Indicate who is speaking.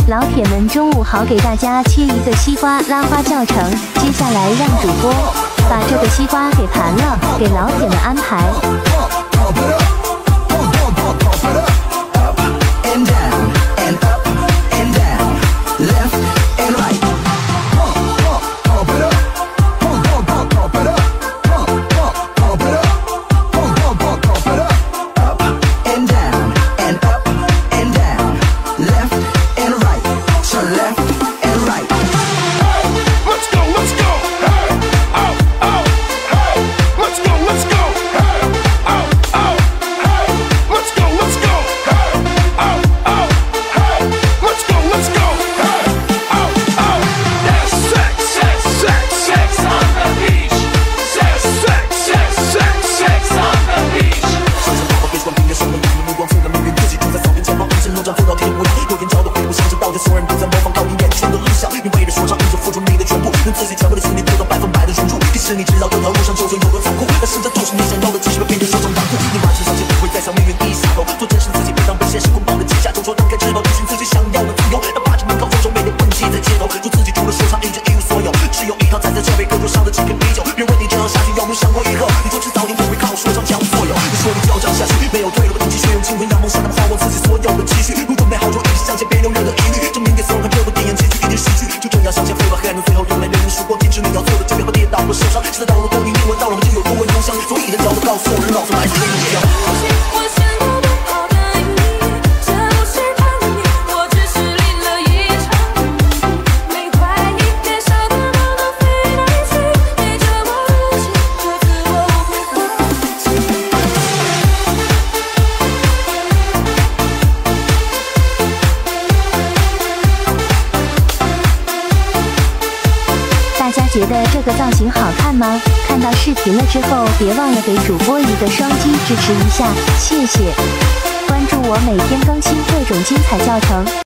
Speaker 1: 老铁们，中午好，给大家切一个西瓜拉花教程。接下来让主播把这个西瓜给盘了，给老铁们安排。
Speaker 2: 所有人都在模仿到你眼前的理想，你为了说唱，你就付出你的全部，用自己全部的心力得到100%的融入。即使你知道这条路上究竟有多残酷，但是这就是你想要的，继续被别人说成残酷。你满身上前不会再向命运低下头，做真实自己，别让被现实捆绑的机甲。就说张开翅膀，追寻自己想要的自由，哪怕只能靠双手面对问题在街头。做自己除了说唱，一直一无所有，只有一套站在这杯课桌上的几瓶啤酒。别人问你这样下去有没有想过以后，你就知道你不会靠说唱抢所有。你说你就要这样下去，没有退路，不继续用青春养梦想，那么花我自己所有的积蓄。路准备好就一直向前，别留任何疑虑，证明给所有看这部电影结局一定喜剧。就这样向前飞吧，黑暗中最后用来没人曙光，坚持你要做的，就别怕跌倒和受伤。现在道路够你英文到了，就有多闻浓香。所以的角度告诉我人，老子来自黑暗。
Speaker 1: 大家觉得这个造型好看吗？看到视频了之后，别忘了给主播一个双击支持一下，谢谢！关注我，每天更新各种精彩教程。